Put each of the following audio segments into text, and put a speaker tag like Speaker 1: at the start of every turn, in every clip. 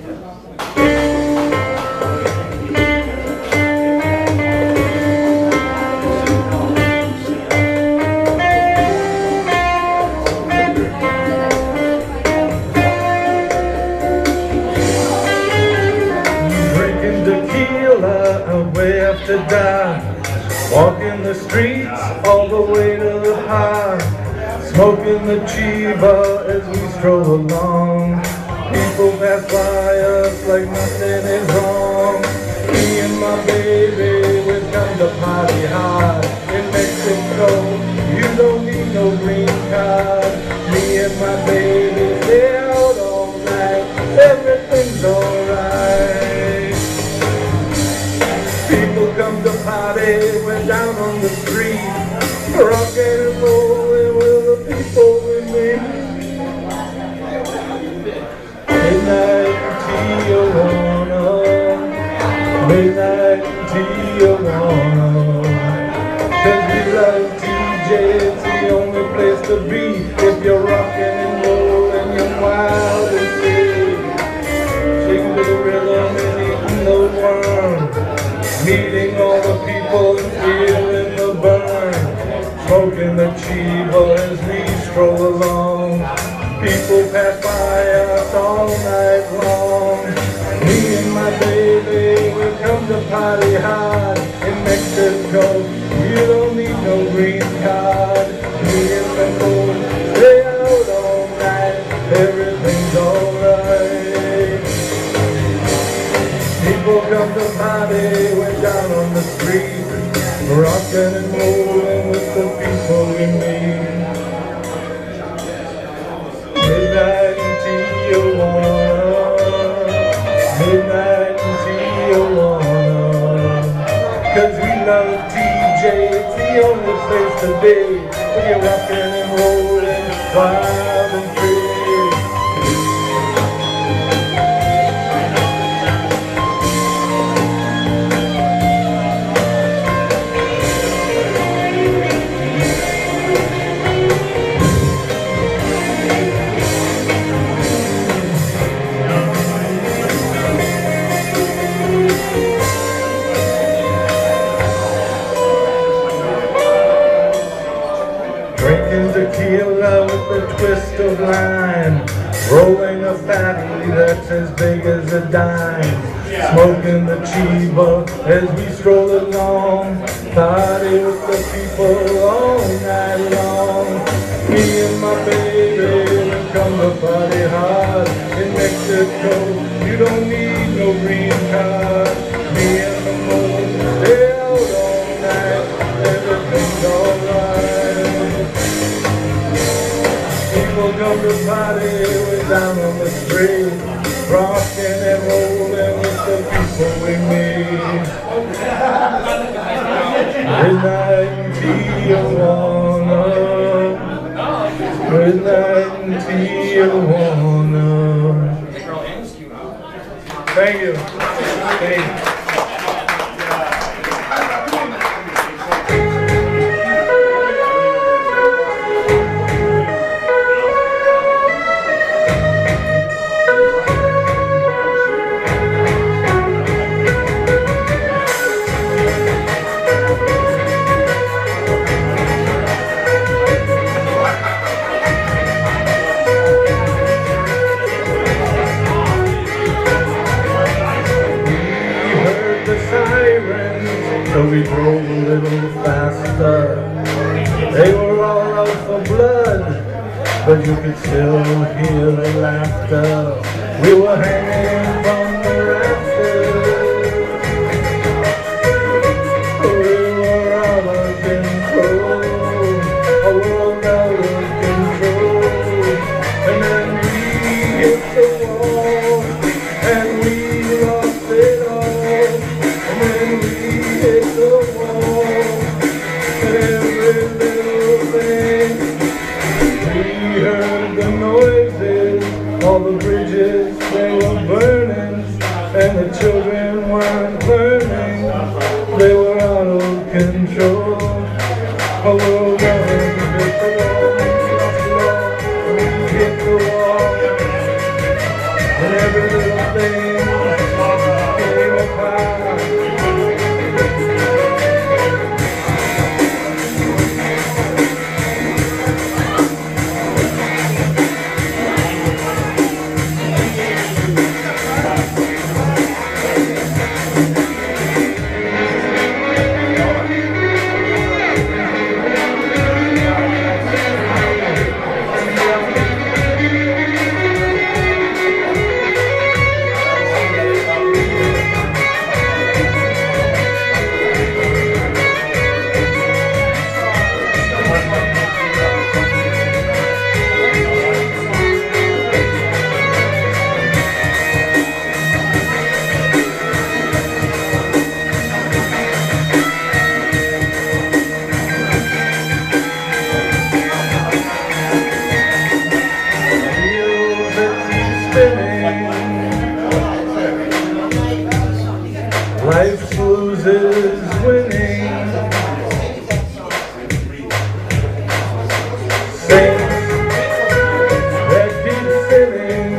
Speaker 1: Drinking tequila, a way up to die. Walking the streets all the way to the high. Smoking the cheeba as we stroll along. People pass by us like nothing is wrong. Me and my baby, we've come to party hard. In Mexico, you don't need no green card. Me and my baby stay out all night. Everything's alright. People come to party, we're down on the street. Rockin' and rollin' with the people we meet. Midnight in Tijuana, midnight in Tijuana. 'Cause we love TJ, it's the only place to be. If you're rockin' and rollin', you're wild and free. Shaking to the rhythm and eating the worm. Meeting all the people and feeling the burn. Smoking the cheeba as we stroll along. People pass by us all night long. Me and my baby, we come to party hard. In Mexico, you don't need no green card. Me and my boy stay out all night. Everything's alright. People come to party, we're down on the street. Rockin' and rollin' with the people we meet. Midnight in Tijuana, midnight in Tijuana. 'Cause we love TJ, it's the only place to be. When you're rockin' and rollin', wild and free. Drinking tequila with a twist of lime. Rolling a fatty that's as big as a dime. Smoking the cheeba as we stroll along. Party with the people all night long. Me and my baby, we come to party hard. In Mexico, you don't need no green card. Me and the moon, stay out all night. Everything's alright. People come to party, we're down on the street. Rockin' and rollin' with the people we meet. Midnight in Tijuana, midnight in Tijuana. Thank you. Thank you. So we drove a little faster. They were all out for blood, but you could still hear the laughter. We were hanging from the rafters. We were out of control, a world out of control. And then we hit the wall, and we lost it all. And then we hit the wall, every little thing. We heard the noises, all the bridges, they were burning, and the children weren't learning. They were out of control. Oh, we're going to hit the wall, we hit the wall, and every little things came apart. Life loses winning. Saints that keep sinning.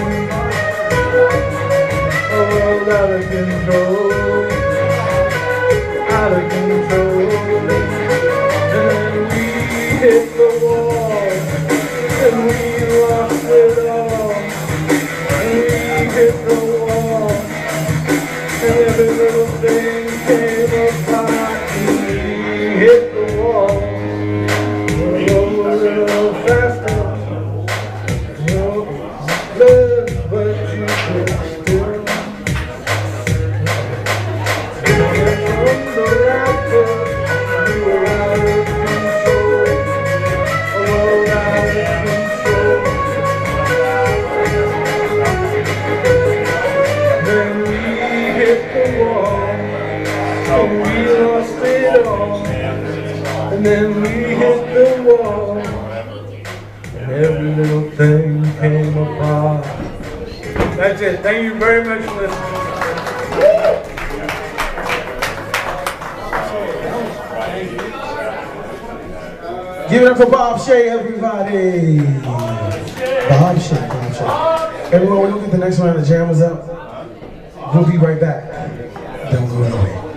Speaker 1: Oh, out of control, out of control. And then we hit the wall, and we lost it all. And we hit the wall. And every little thing came apart, and we hit the wall. Go a little faster, no blood, but you could still. And from the laughter, you were out of control, oh, out of control. Then we hit the wall, and we lost it all. And then we hit the wall, and every little thing came apart. That's it. Thank you very much for listening.
Speaker 2: Give it up for Bob Shea, everybody. Bob Shea, Bob Shea. Everyone, we're gonna get the next round of jammers up. We'll be right back. Don't go away.